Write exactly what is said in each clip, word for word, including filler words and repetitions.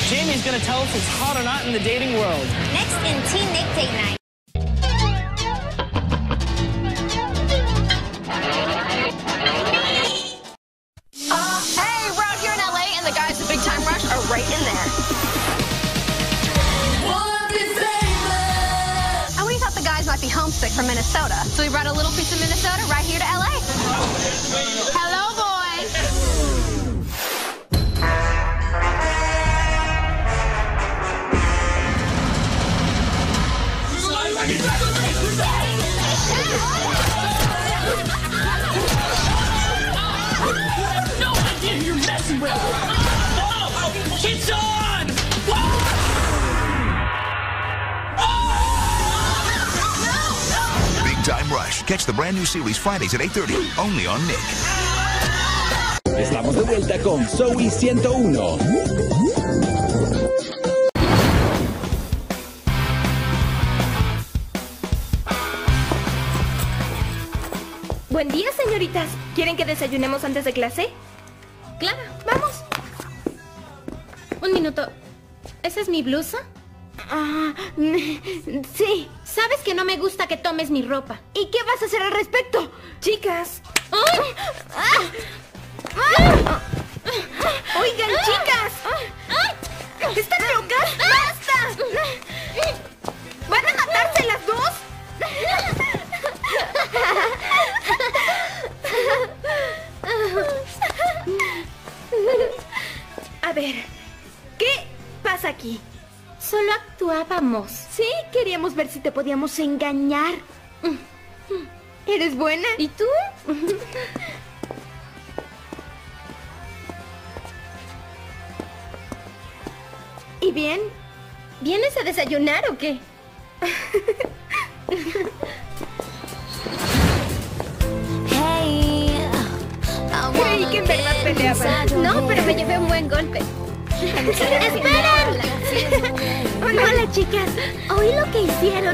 Jamie's gonna tell us it's hot or not in the dating world. Next in Teen Nick Date Night. Hey, we're out here in L A, and the guys at Big Time Rush are right in there. And we thought the guys might be homesick from Minnesota, so we brought a little piece of Minnesota right here to L A. Hello, boys. No idea who you're messing with! Oh, it's on! Big Time Rush. Catch the brand new series Fridays at eight thirty, only on Nick. Estamos de vuelta con Zoe ciento uno. Buen día, señoritas. ¿Quieren que desayunemos antes de clase? Claro. Vamos. Un minuto. ¿Esa es mi blusa? Ah, sí. Sabes que no me gusta que tomes mi ropa. ¿Y qué vas a hacer al respecto? Chicas. ¡Ay! Oigan, chicas. ¿Están locas? ¡Basta! ¿Van a matarse las dos? A ver, ¿qué pasa aquí? Solo actuábamos. Sí, queríamos ver si te podíamos engañar. ¿Eres buena? ¿Y tú? ¿Y bien? ¿Vienes a desayunar o qué? Creí que en verdad peleaban. No, pero me llevé un buen golpe. ¡Esperen! Hola, chicas. Oí lo que hicieron.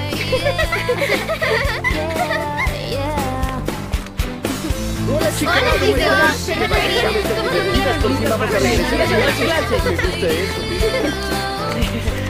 Hola, chicos. Hola, ¿cómo chicos. están? ¿Cómo lo vieron? Vamos a regresar a las clases. ¿Les gusta eso?